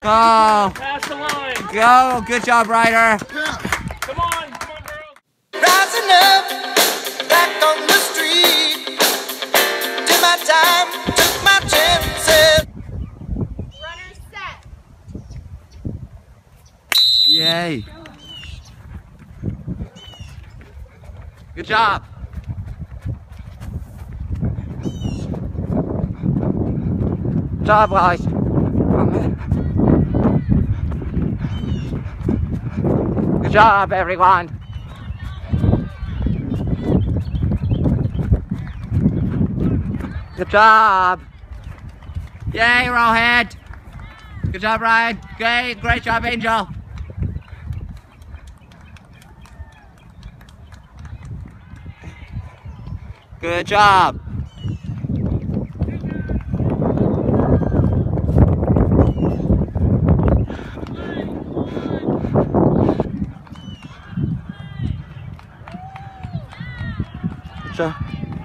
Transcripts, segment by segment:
Go. Pass the line. Go. Good job, Ryder. Come on, girls. Rising up, back on the street. Did my time, took my chances. Runner set. Yay. Good job. Good job, guys. Good job, everyone. Good job. Yay, Rohit. Good job, Ryan. Great job, Angel. Good job. So.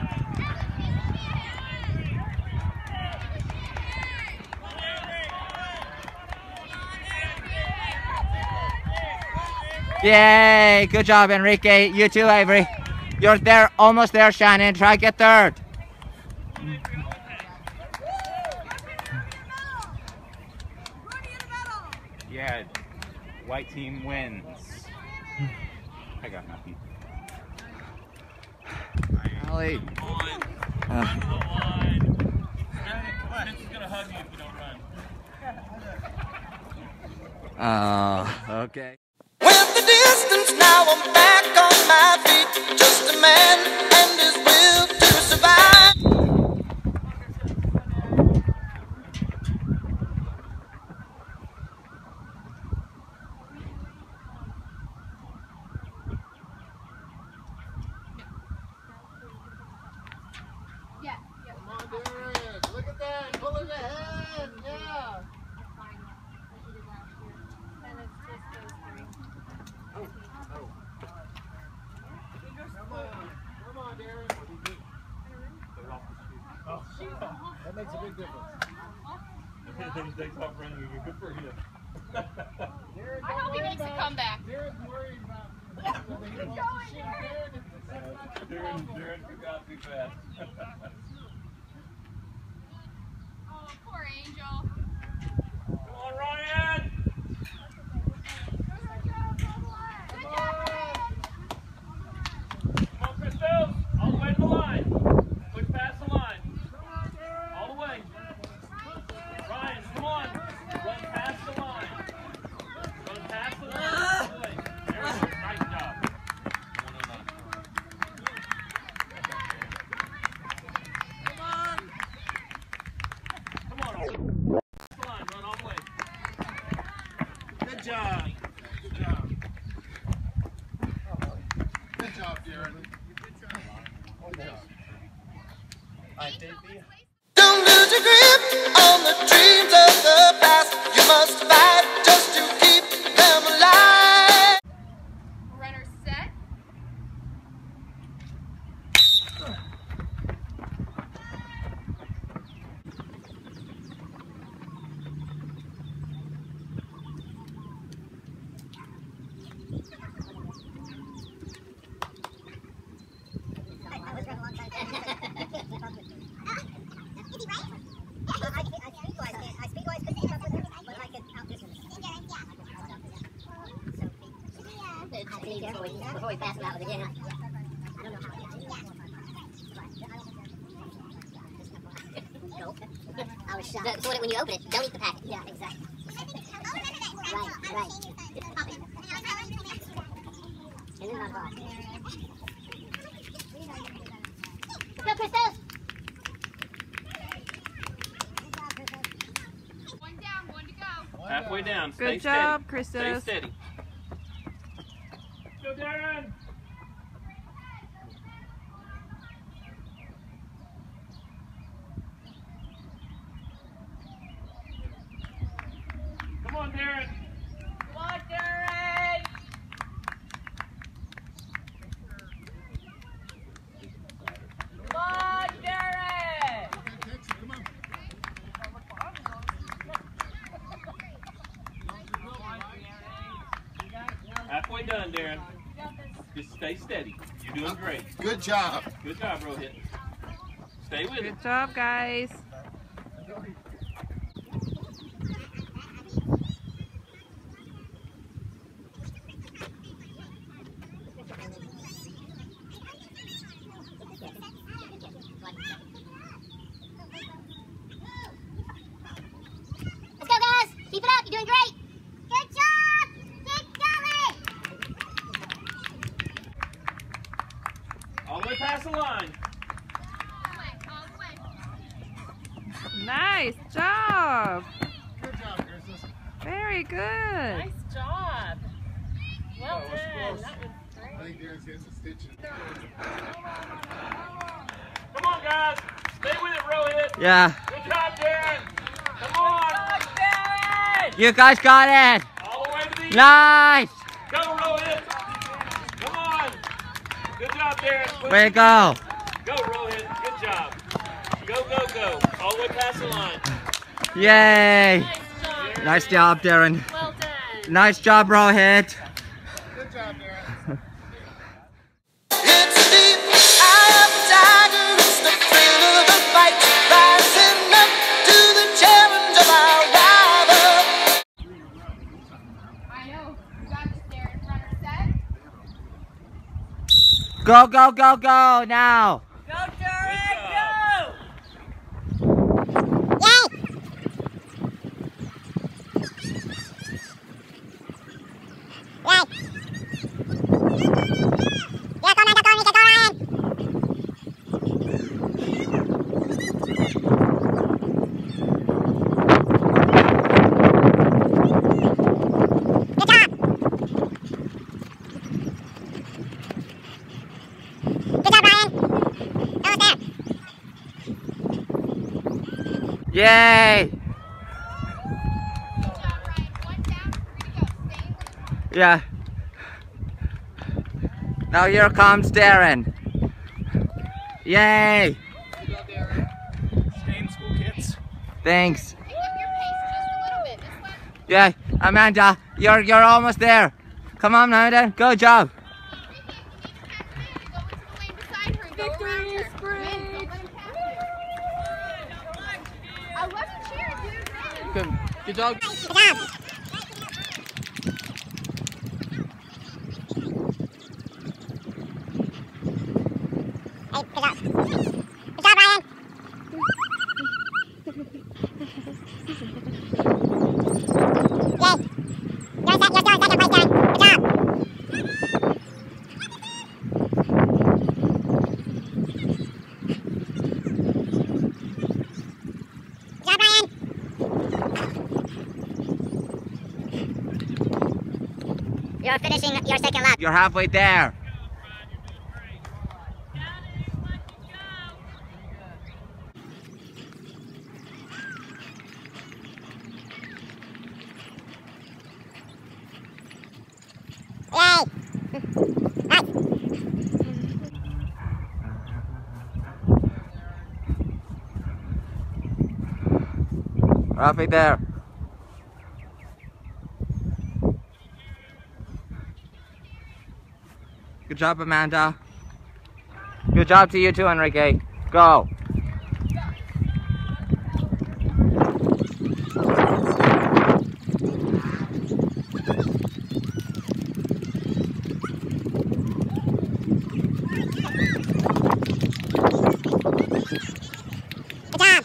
Yay! Good job, Enrique. You too, Avery. You're there, almost there, Shannon. Try to get third. Yeah, white team wins. I got nothing. Ali. Vince is gonna hug you if you don't run. Okay. Went the distance, now I'm back on my feet. Just a man and his will to survive. Yeah. Come on, Darren. Look at that. Pull it ahead. Yeah. Come on, Darren. That makes a big difference. They stop running. You're good for him. Darren, I hope he makes a comeback. Darren's worried about whether he wants to shoot Darren. Darren forgot too fast. Oh, poor Angel. Come on, Ryan. Come on, Christos. All the way to the line. Push past the line. All the way. Ryan, come on. Run past the line. Run past the line. All the way. There we go. Nice job. Come on. Past the line. Run all the way. Good job. Good job. Good job, Darren. Don't lose your grip on the dreams of the past. You must fight just to keep them alive. Runner set. Before we pass him out with the game. I don't know how. I was shocked. So when you open it, don't eat the packet. Yeah, exactly. Right. And then not hot. Let's go, Christos! One down, one to go. Halfway down. Stay Good job, steady. Christos. Stay steady. Go, Darren. Come on, Darren. Come on, Darren. Come on, Darren. done, Darren. Just stay steady. You're doing great. Good job. Good job, Rohit. Stay with it. Good job, guys. Let's go, guys. Keep it up. You're doing great. Good job. Keep going. All the way past the line. All the way, all the way. Nice job. Good job, Christmas. Very good. Nice job. Well That was done. close. That was I great. think Darren's getting some stitching. Come on, guys. Stay with it, Rohit. Yeah. Good job, Darren. Come on. You guys got it. All the way to the Nice. Go, Rohit. Come on. Good job, Darren. Push Way to it. go. Go, Rohit. Good job. Go, go, go. All the way past the line. Yay. Nice job. Nice job, Darren. Well done. Nice job, Rohit. Good job, Darren. It's the deep eye of the tiger. It's the thrill of the fight. Rising up to the challenge of our rival. I know. You got this, Darren. Runner set. Go, go, go, go now. Good job. Yay. Good job, Ryan. One down, 3 to go. Stay with it. Yeah. Now here comes Darren. Yay. Stay in school, kids. Thanks. Pick up your pace just a little bit. This way. Yeah, Amanda, you're almost there. Come on, Amanda. Good job. Victory is free! I wasn't cheering, dude. Good job. You're finishing your second lap. You're halfway there. Yay! Halfway there. Good job, Amanda. Good job to you too, Enrique. Go. Good job.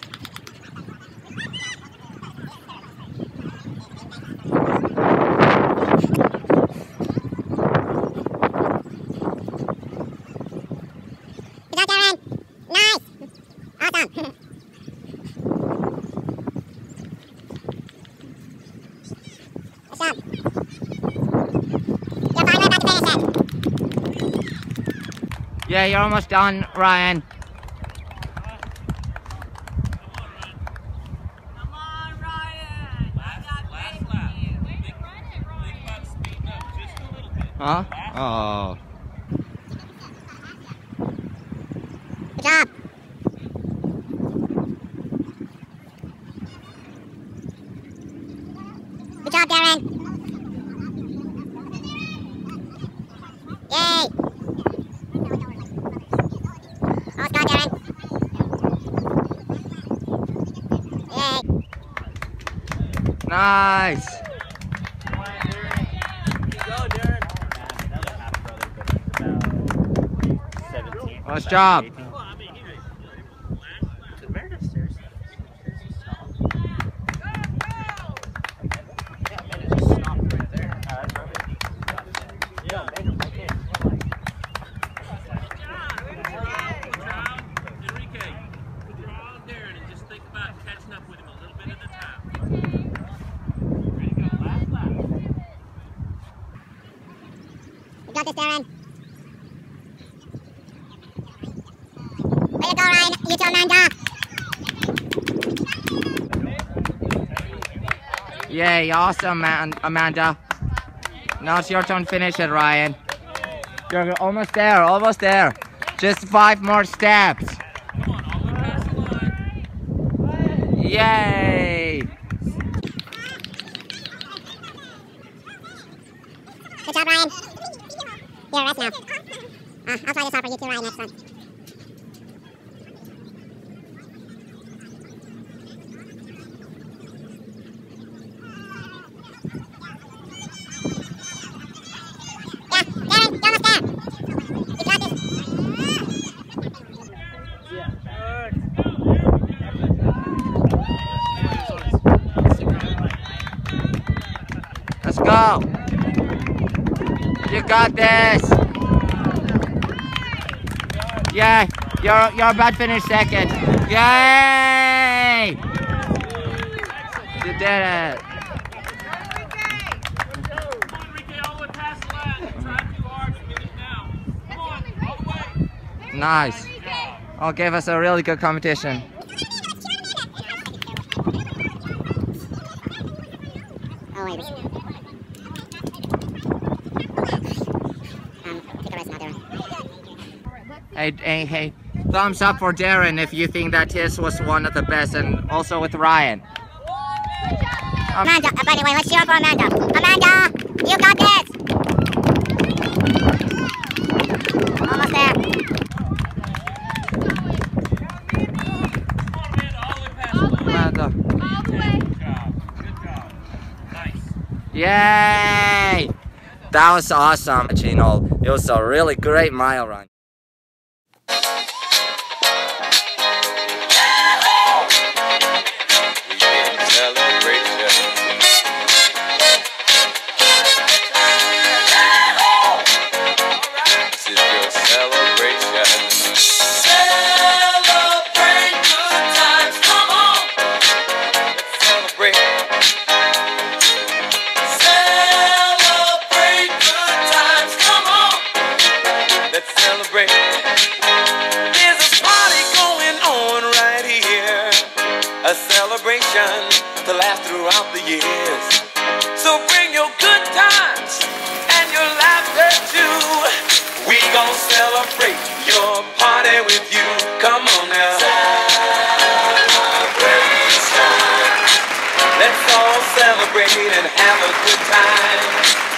Good job, Darren. Nice. Awesome. Good job. You're finally about to finish it. Yeah, you're almost done, Ryan. Huh? Oh. Good job. Good job, Darren. Nice. Nice job. You got this, Darren. Way to go, Ryan. You too, Amanda. Yay, awesome, Amanda. Now it's your turn to finish it, Ryan. You're almost there, almost there. Just 5 more steps. Yay! Good job, Ryan. Here, rest now. I'll try this out for you too, Ryan, next time. Let's go. You got this. Yeah, you're about to finish second. Yay! You did it. Nice. Oh, gave us a really good competition. Oh, wait. Take the rest now, Darren. Hey, thumbs up for Darren if you think that his was one of the best, and also with Ryan. Amanda, by the way, let's cheer up for Amanda. Amanda, you got this. Almost there. Amanda. All the way. Yay! That was awesome, Gino. It was a really great mile run. Celebration to last throughout the years. So bring your good times and your laughter too. We gon' celebrate your party with you. Come on now. Celebration. Let's all celebrate and have a good time.